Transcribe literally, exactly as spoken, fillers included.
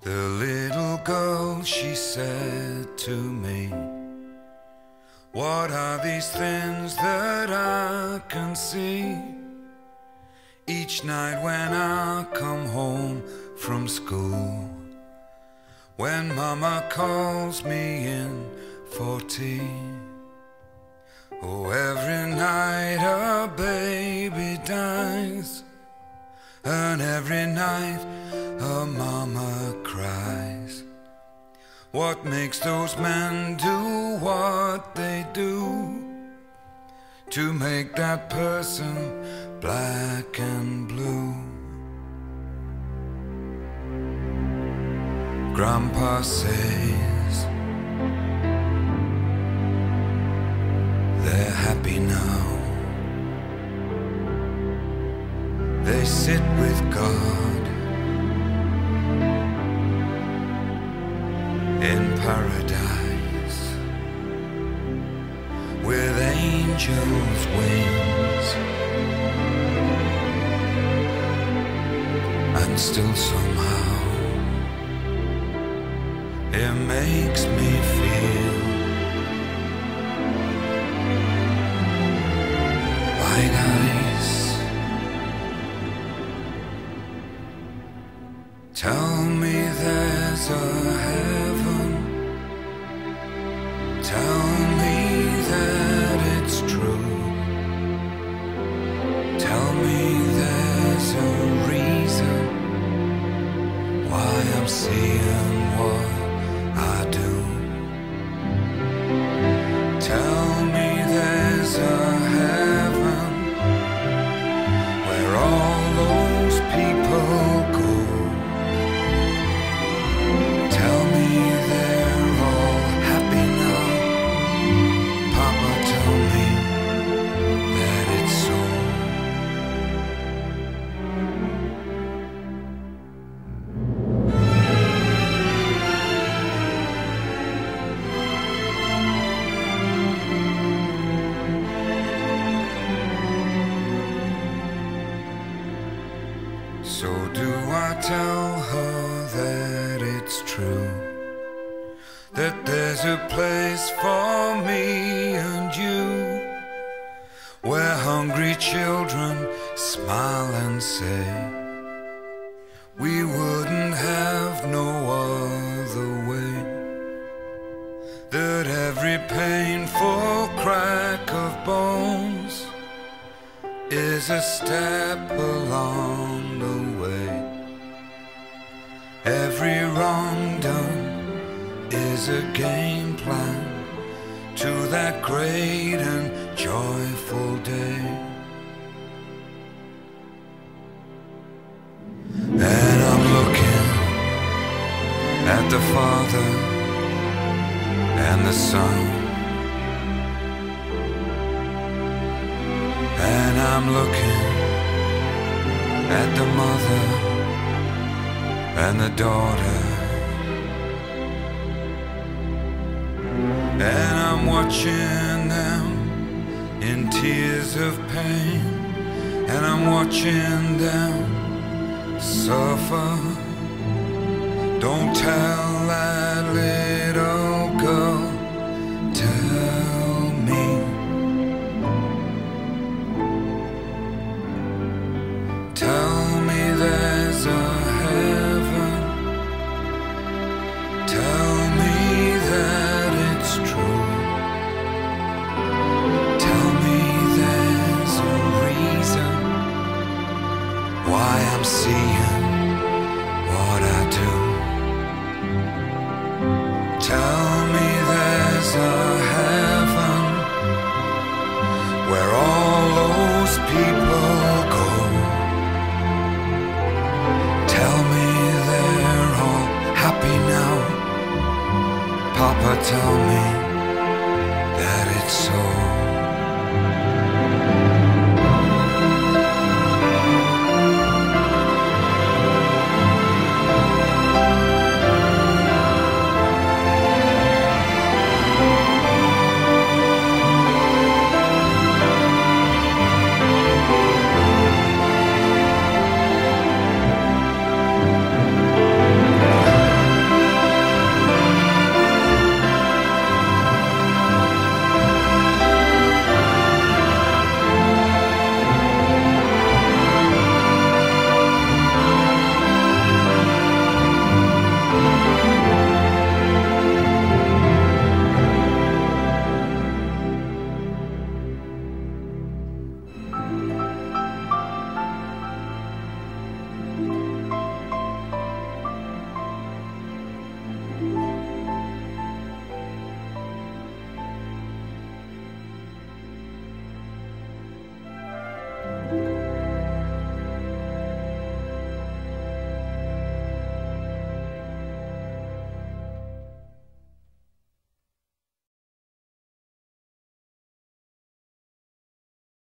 The little girl, she said to me, what are these things that I can see? Each night when I come home from school, when Mama calls me in for tea. Oh, every night a baby dies, and every night a mama cries. What makes those men do what they do to make that person black and blue? Grandpa says they're happy now. They sit with God in paradise with angels' wings, and still somehow it makes me feel like ice. Tell me there's a heaven. Tell me that it's true. Tell me there's a reason why I'm seeing what I do. Tell me there's a heaven where all those people go. Tell me they're all happy now. Papa, tell me that it's so. So do I tell her that it's true, that there's a place for me and you, where hungry children smile and say, we wouldn't have no other way, that every painful crack of bones is a step along the way. Every wrong done is a game plan to that great and joyful day. And I'm looking at the Father and the Son, and I'm looking at the mother and the daughter, and I'm watching them in tears of pain, and I'm watching them suffer. Don't tell that little girl, tell me. Tell me there's a heaven. Tell me that it's true. Tell me there's a reason why I'm seeing what I do. Tell me there's a heaven where all those people go. Tell me they're all happy now. Papa, tell me that it's so.